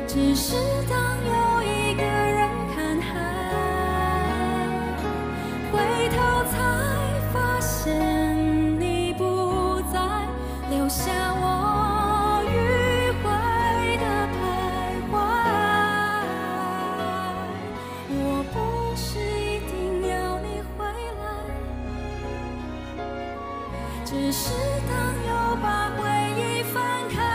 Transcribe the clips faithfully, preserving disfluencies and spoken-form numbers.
只是当有一个人看海，回头才发现你不在，留下我迂回的徘徊。我不是一定要你回来，只是当又把回忆翻开，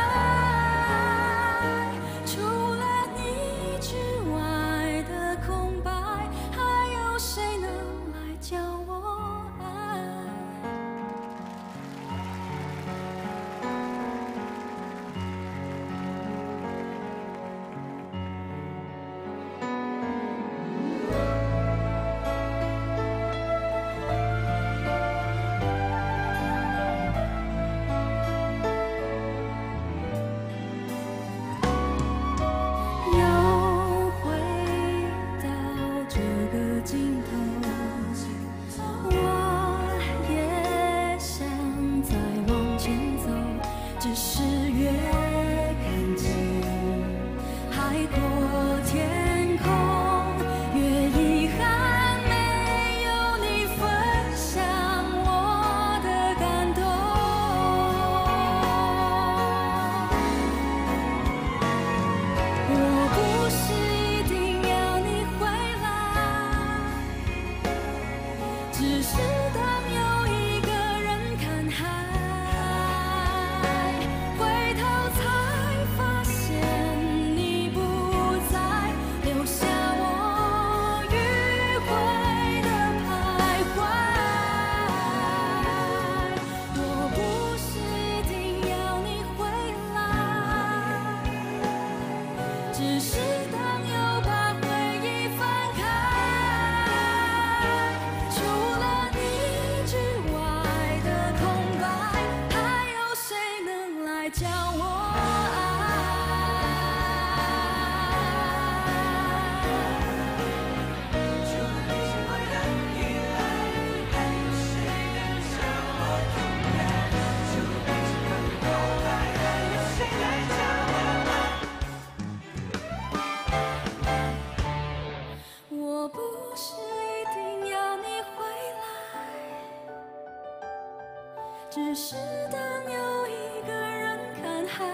只是当有一个人看海，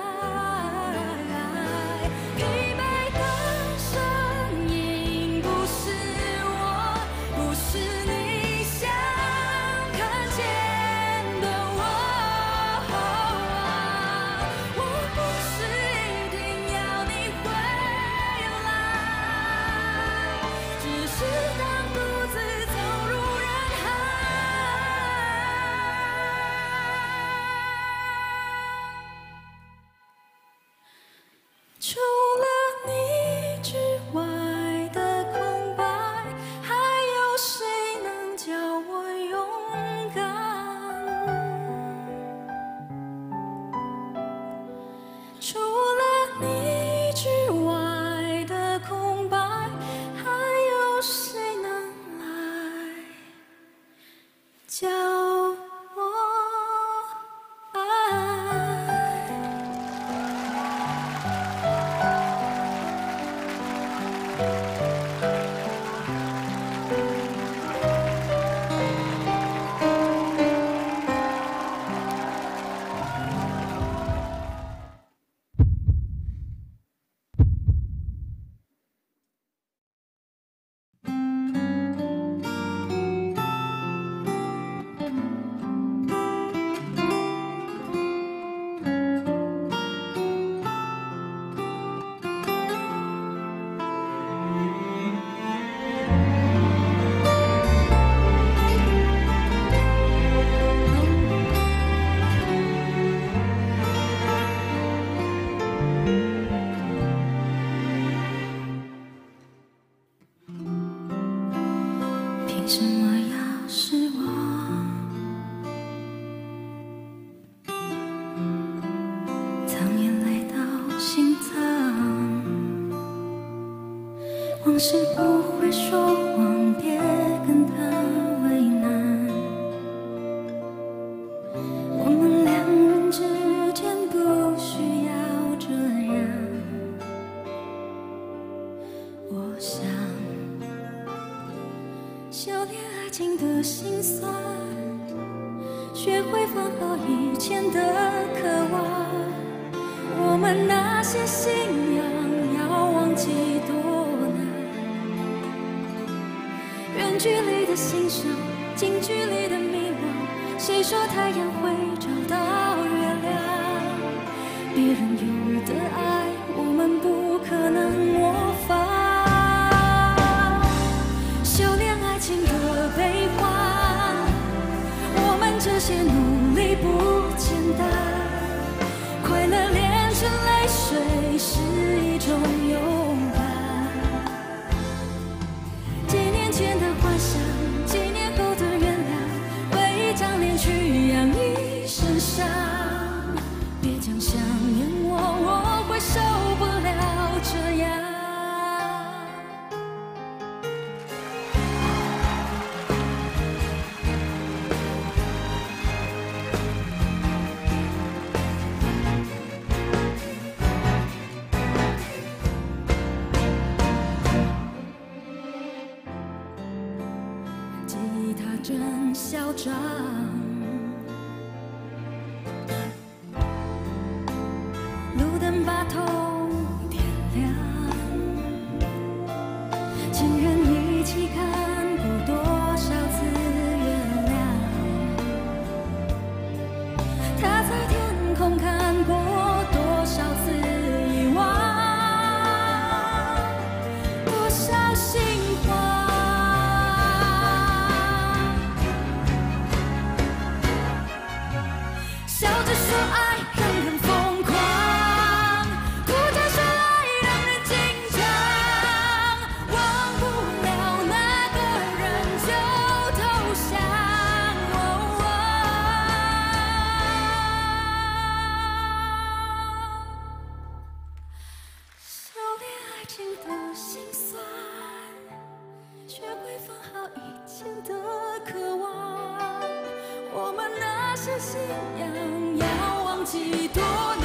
疲惫的声音不是我，不是你想看见的我。我不是一定要你回来，只是当独自走入人海。除了你之外的空白，还有谁能叫我勇敢？除了你之外的空白，还有谁能来叫我爱？凭什么要是我藏眼泪到心脏？往事不会说谎，别跟他为难。我们两人之间不需要这样。 情的心酸，学会放好以前的渴望。我们那些信仰要忘记多难，远距离的欣赏，近距离的迷惘。谁说太阳会找到月亮？别人有的爱，我们不可能模仿。修炼爱情的悲欢，我们这些努力不简单。快乐炼成泪水是一种勇敢。几年前的幻想，几年后的原谅，为一张脸去养一身伤。别讲想念我，我会受不了这样。吉他真嚣张，路灯把痛点亮，情人一起看过多少次月亮，他在天空看过多少次遗忘，多少心慌。笑着说爱让人疯狂，哭着说爱让人紧张，忘不了那个人就投降。哦哦修炼爱情的心酸，学会放好以前的渴望。我们那些信仰要忘记多难。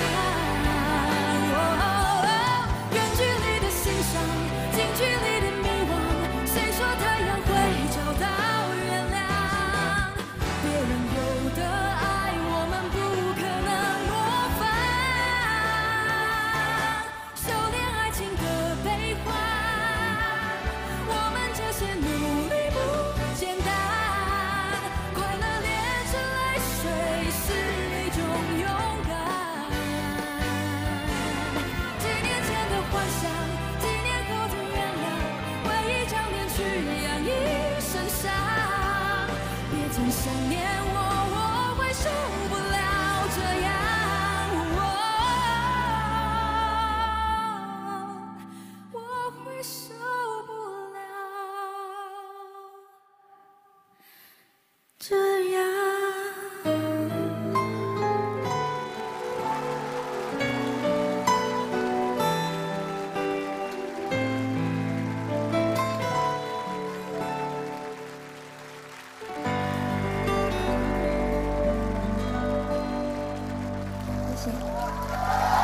哦，远距离的欣赏，近距离的迷惘。谁说太阳会找到月亮？别人有的爱，我们不可能模仿。修炼爱情的悲欢，我们这些努力不简单。快乐炼成泪水是一种勇敢。几年前的幻想，几年后的原谅，为一张脸去养一身伤。别总想念我，我会受不了这样。我会受不了这样。谢谢。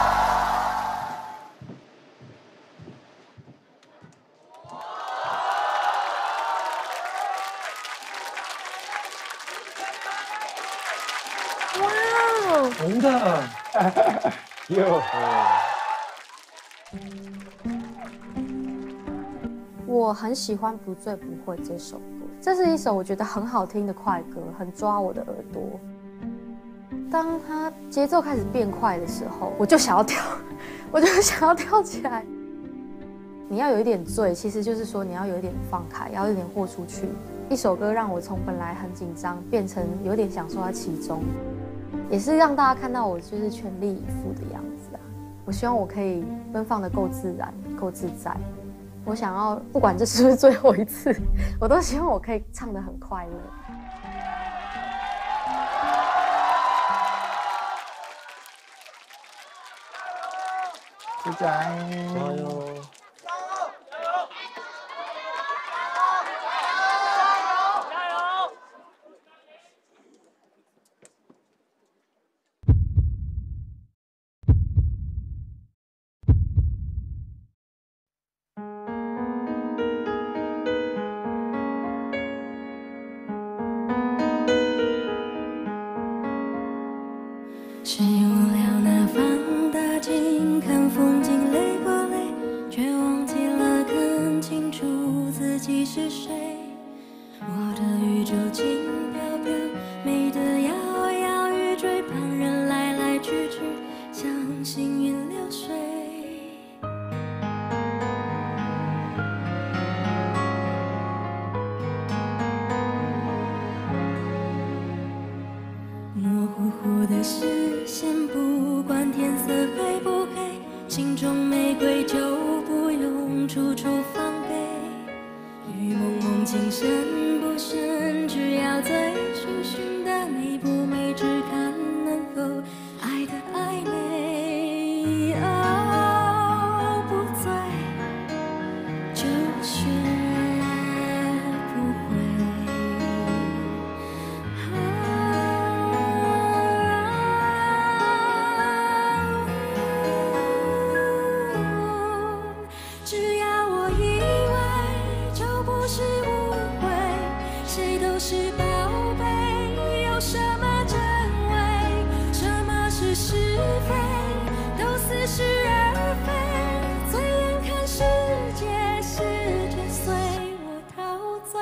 哇哦！ 真的，哟， 我很喜欢《不醉不会》这首歌，这是一首我觉得很好听的快歌，很抓我的耳朵。当它节奏开始变快的时候，我就想要跳，我就想要跳起来。你要有一点醉，其实就是说你要有一点放开，要有一点豁出去。一首歌让我从本来很紧张变成有点享受在其中，也是让大家看到我就是全力以赴的样子啊。我希望我可以奔放的够自然，够自在。我想要不管这是不是最后一次，我都希望我可以唱得很快乐。 就这样，加油！ 是谁？我的宇宙轻飘飘，美得摇摇欲坠，旁人来来去去，像行云流水。模糊糊的视线，不管天色黑不黑，心中玫瑰就不用处处防备。雨蒙蒙，情深不深，只要醉醺醺的美不美，只看能否爱的暧昧。哦，不醉就学不会。只要我以为就不是误会，谁都是宝贝，有什么真伪，什么是是非，都似是而非。醉眼看世界，世界随我陶醉。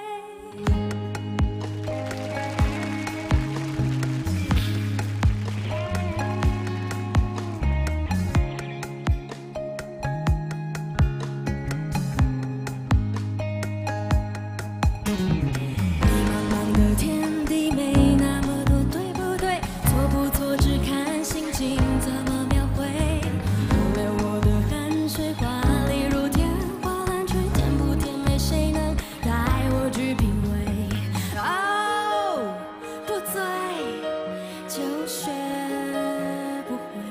迷茫茫的天地，没那么多对不对，错不错只看心情怎么描绘。我流我的汗水，华丽如天花乱坠，甜不甜美，谁能带我去品味？哦，不醉就学不会。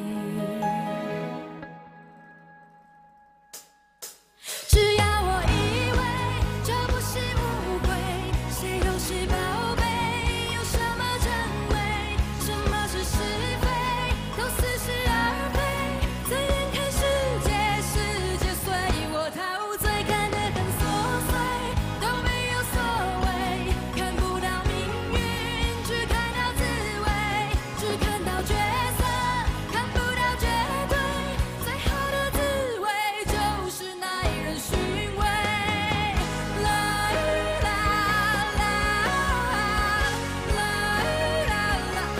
只要我以为这不是误会，谁都是宝贝，有什么真伪，什么是是非，都似是而非。醉眼看世界，世界随我陶醉，看得很琐碎，都没有所谓，看不到命运，只看到滋味，只看到角色，看不到绝对。最好的滋味就是耐人寻味。啦啦啦，啦啦啦，啦啦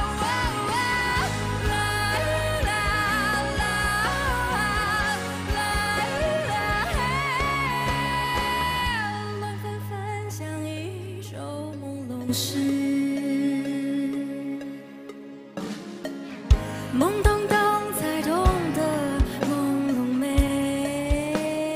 啦，乱纷纷像一首朦胧诗。懵懂懂才懂得朦胧美。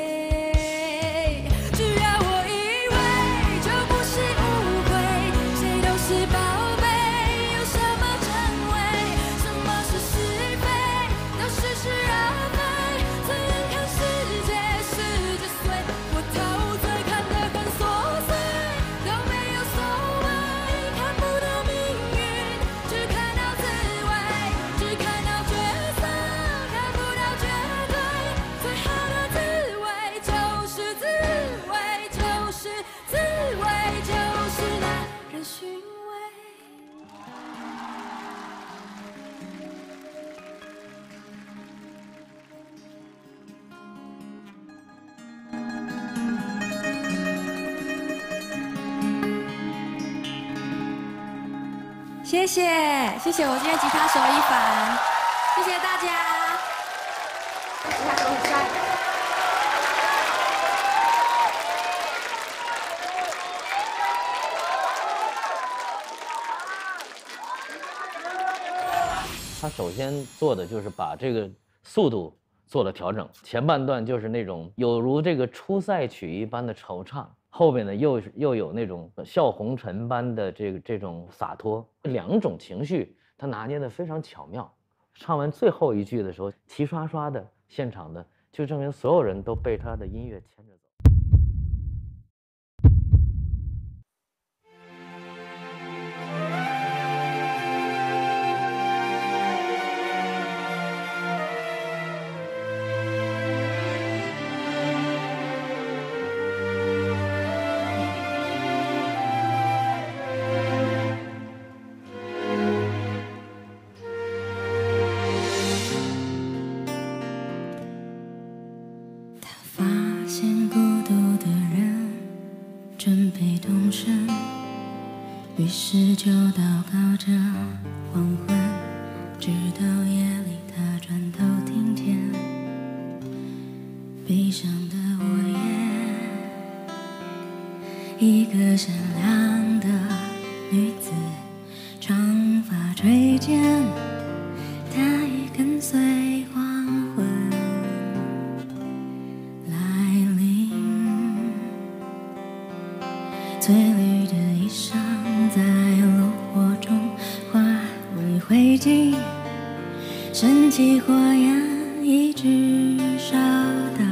只要我以为就不是误会，谁都是宝贝，有什么真伪，什么是是非，都似是而非。醉眼看世界，世界随我陶醉，看得很琐碎，都没有所谓，看不到命运，只看到滋味，只看到角色，看不到绝对。最好的滋味就是滋味，就是滋味，就是耐人寻味。谢谢，谢谢我今天吉他手一凡，谢谢大家。 他首先做的就是把这个速度做了调整，前半段就是那种有如这个出塞曲一般的惆怅，后边呢又又有那种笑红尘般的这个这种洒脱，两种情绪他拿捏得非常巧妙。唱完最后一句的时候，齐刷刷的现场的，就证明所有人都被他的音乐牵着走。 发现一个善良的女子，长发垂肩，她已跟随黄昏来临。翠绿的衣裳在炉火中化为灰烬，升起火焰一直烧到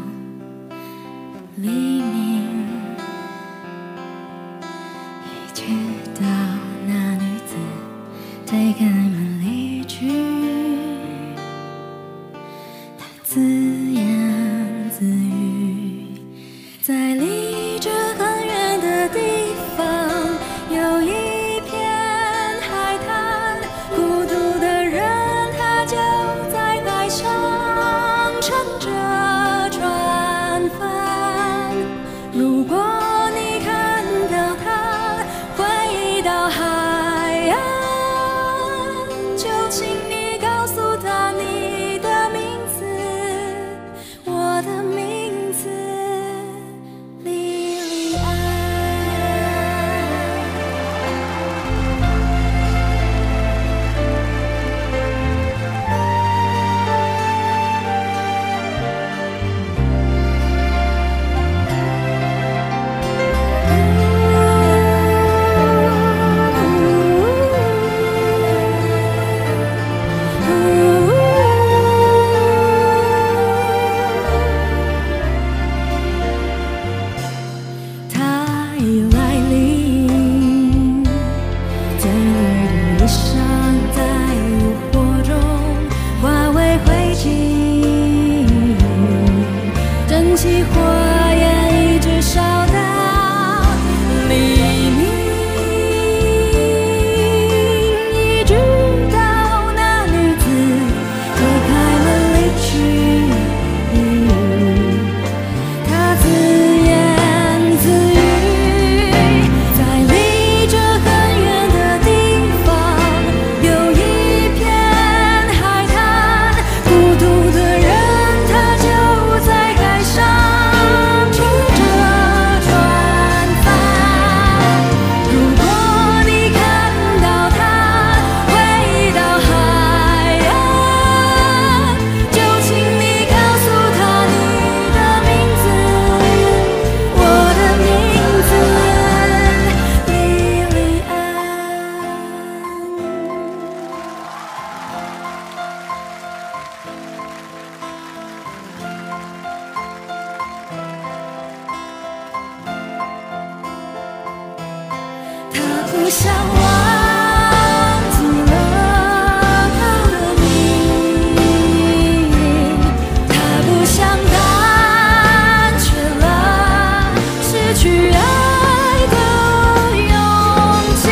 黎明。一直到那女子推开门离去，她自言自语，在离这很远的地方有一片海滩，孤独的人他就在海上乘着船帆。如果你看到他回到海岸，就请你告诉他你的名字，我的名字莉莉安。它已来临，最绿的衣裳在炉火中化为灰烬，蒸汽火焰一直烧到黎明，一直到那女子推开门离去。她自言自语，在离这很远的地方有一片海滩，孤独的人他就在海上乘着船帆。如果你看到他回到海岸，就请你告诉他你的名字，我的名字莉莉安。他不想忘记了他的名，他不想胆怯了失去爱的勇气。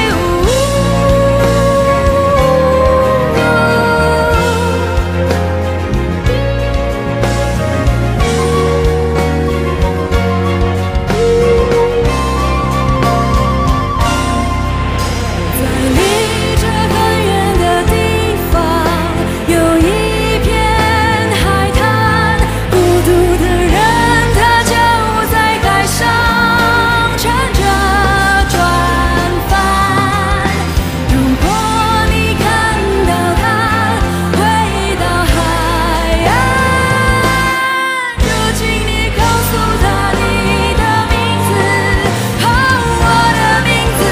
在离这很远的地方有一片海滩，孤独的人他就在海上乘着船帆。如果你看到他回到海岸，就请你告诉他你的名字，哦，我的名字。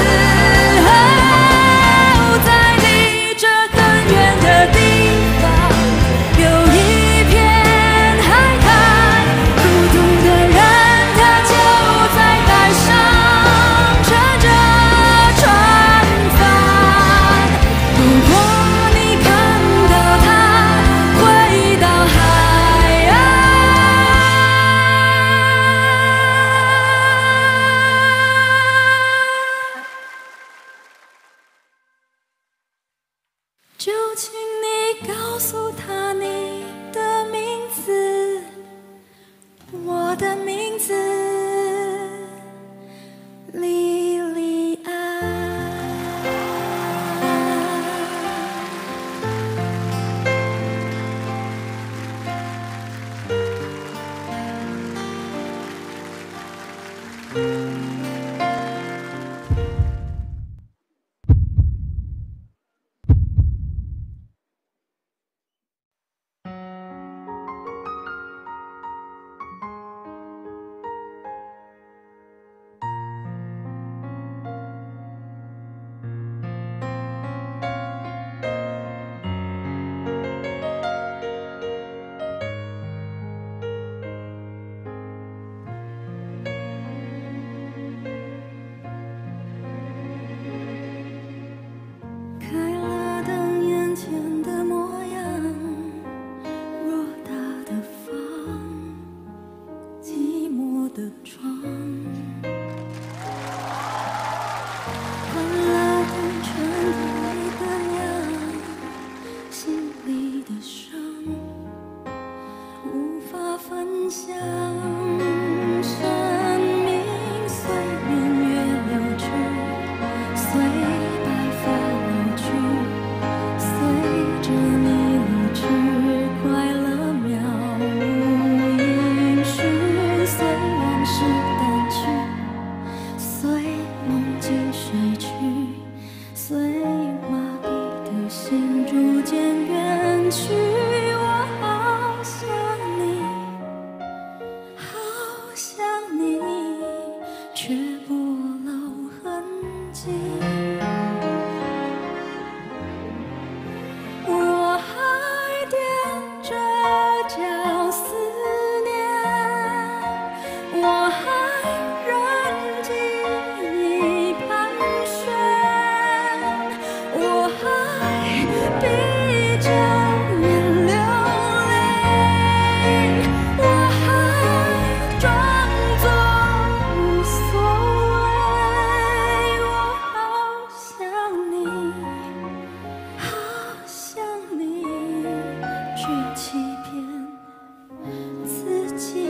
哦，在离这很远的地方有一片海滩，孤独的人他就在海上乘着船帆。如果你看到他回到海岸，就请你告诉他你的名字，我的名字莉莉安。 嗯。 想，生命随年月流去，随白发老去，随着你离去，快乐渺无音讯，随往事淡去，随梦境睡去，随麻痹的心逐渐远去。我好想你，好想你，却不露痕迹。我还踮着脚思念，我还任记忆盘旋，我还闭着眼流泪，我还装作无所谓。我好想你，好想你，却欺骗自己。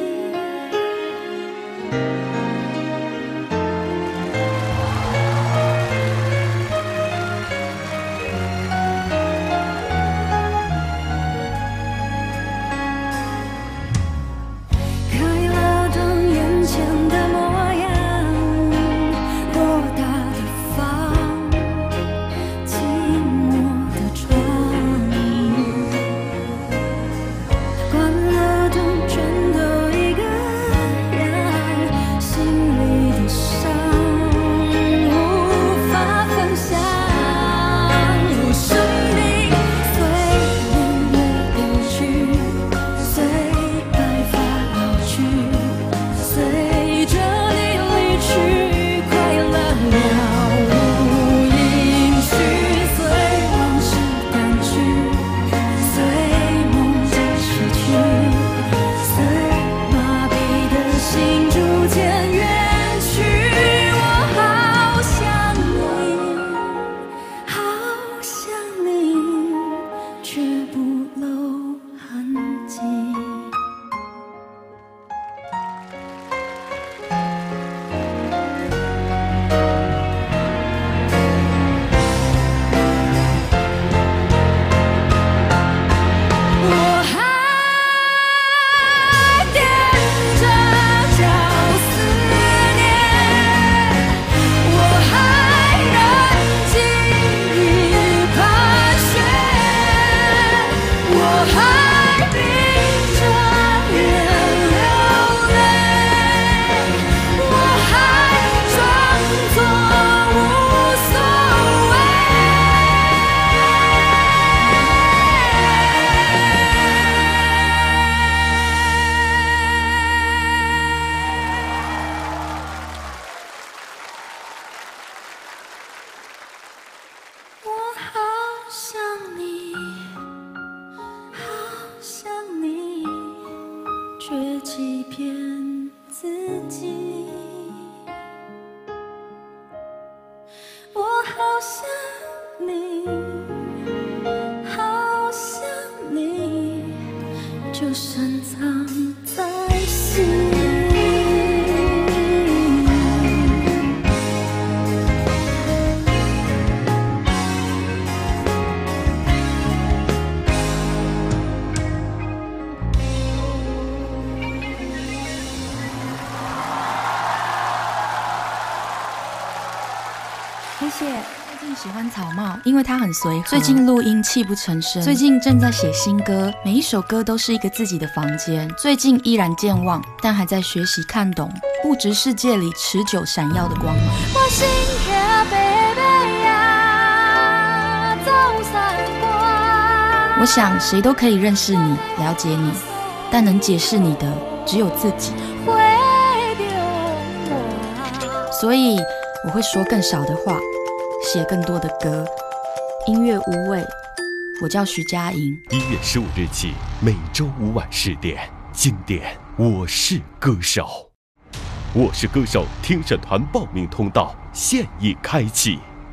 开了灯，眼前的模样，偌大的房，寂寞的床。关了灯，全都一个样，心里的伤无法分享。我生命随年月流去，随白发老去，随着你离去，快乐了无音讯，随往事淡去，随梦境逝去，随麻痹的心逐渐远去。我好想你，好想你，却不露痕迹。我还踮着脚思念，我还任记忆盘旋，我还闭着眼流泪，我还装作无所谓。我好想你，好想你，却欺骗自己。我好想你，好想你，就深藏在心。 谢谢。最近喜欢草帽，因为它很随和。最近录音泣不成声。最近正在写新歌，每一首歌都是一个自己的房间。最近依然健忘，但还在学习看懂物质世界里持久闪耀的光芒。 我心跳白白呀，走散光。 我想谁都可以认识你，了解你，但能解释你的只有自己。所以我会说更少的话，写更多的歌。音乐无畏，我叫徐佳莹。 一月十五日起，每周五晚十点，经典《我是歌手》。我是歌手听审团报名通道现已开启。